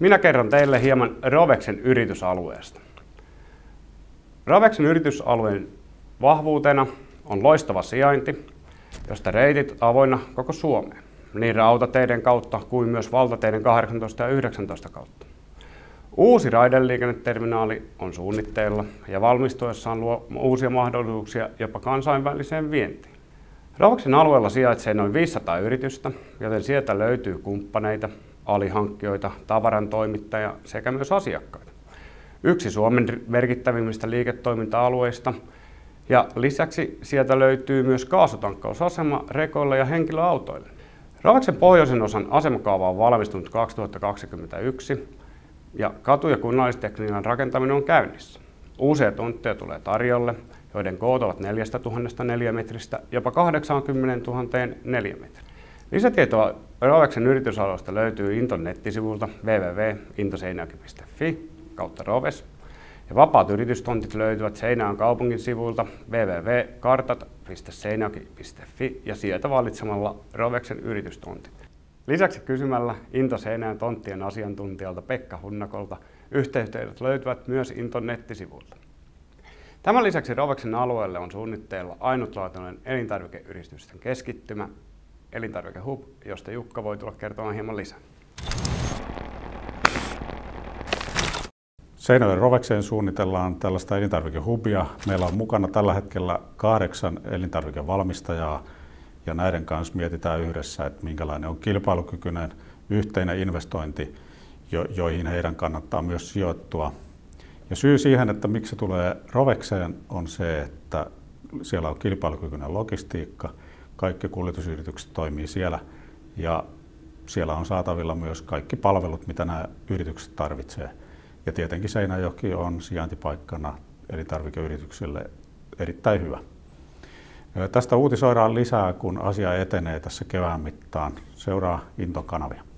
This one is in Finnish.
Minä kerron teille hieman Roveksen yritysalueesta. Roveksen yritysalueen vahvuutena on loistava sijainti, josta reitit avoinna koko Suomeen, niin rautateiden kautta kuin myös valtateiden 18 ja 19 kautta. Uusi raideliikenneterminaali on suunnitteilla ja valmistuessaan luo uusia mahdollisuuksia jopa kansainväliseen vientiin. Roveksen alueella sijaitsee noin 500 yritystä, joten sieltä löytyy kumppaneita, alihankkijoita, tavarantoimittajia sekä myös asiakkaita. Yksi Suomen merkittävimmistä liiketoiminta-alueista ja lisäksi sieltä löytyy myös kaasutankkausasema rekoille ja henkilöautoille. Roveksen pohjoisen osan asemakaava on valmistunut 2021 ja katu- ja kunnallistekniikan rakentaminen on käynnissä. Uusia tontteja tulee tarjolle, joiden koot ovat 4 000 neliömetristä jopa 80 000 neliömetriä. Lisätietoa Roveksen yritysalueesta löytyy Inton nettisivulta www.intoseinäjoki.fi/roves. Ja vapaat yritystontit löytyvät Seinäjoen kaupungin sivuilta www.kartat.seinäjoki.fi ja sieltä valitsemalla Roveksen yritystontit. Lisäksi kysymällä Into Seinäjoen tonttien asiantuntijalta Pekka Hunnakolta yhteystiedot löytyvät myös Inton nettisivuilta. Tämän lisäksi Roveksen alueelle on suunnitteilla ainutlaatuinen elintarvikeyritysten keskittymä Elintarvike Hub, josta Jukka voi tulla kertomaan hieman lisää. Seinäjoen Rovekseen suunnitellaan tällaista elintarvikehubia. Meillä on mukana tällä hetkellä 8 elintarvikevalmistajaa ja näiden kanssa mietitään yhdessä, että minkälainen on kilpailukykyinen yhteinen investointi, joihin heidän kannattaa myös sijoittua. Ja syy siihen, että miksi se tulee Rovekseen, on se, että siellä on kilpailukykyinen logistiikka, kaikki kuljetusyritykset toimii siellä ja siellä on saatavilla myös kaikki palvelut, mitä nämä yritykset tarvitsevat. Ja tietenkin Seinäjoki on sijaintipaikkana elintarvikeyrityksille erittäin hyvä. Tästä uutisoidaan lisää, kun asia etenee tässä kevään mittaan. Seuraa Inton kanavia.